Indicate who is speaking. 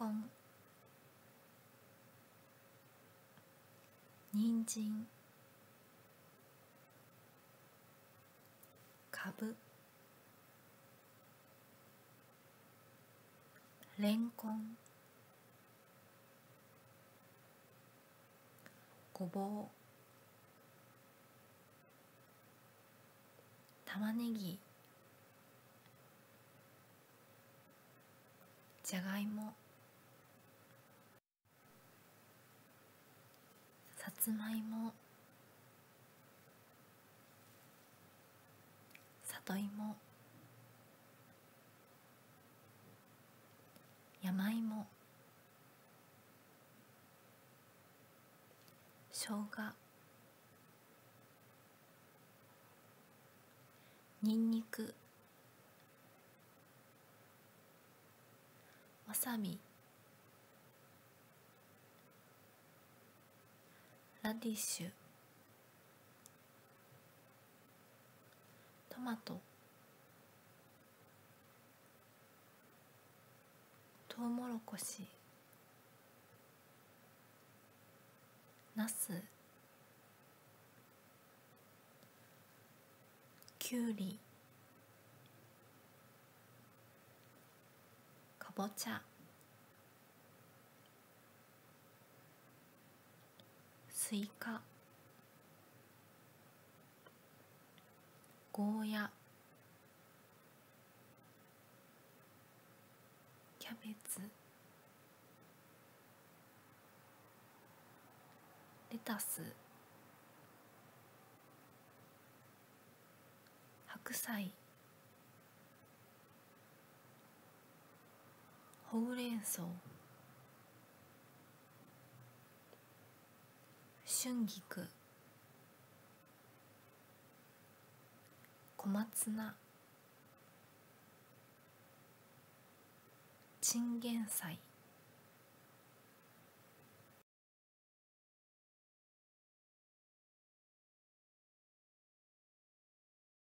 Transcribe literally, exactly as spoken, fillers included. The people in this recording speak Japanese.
Speaker 1: コン、人参、かぶ、レンコン、ごぼう、玉ねぎ、じゃがいも、さつまいも、里芋、山芋、生姜、にんにく、わさび、ラディッシュ、トマト、トウモロコシ、ナス、きゅうり、かぼちゃ、スイカ、ゴーヤ、キャベツ、レタス、白菜、ほうれん草、春菊、小松菜、チンゲン菜、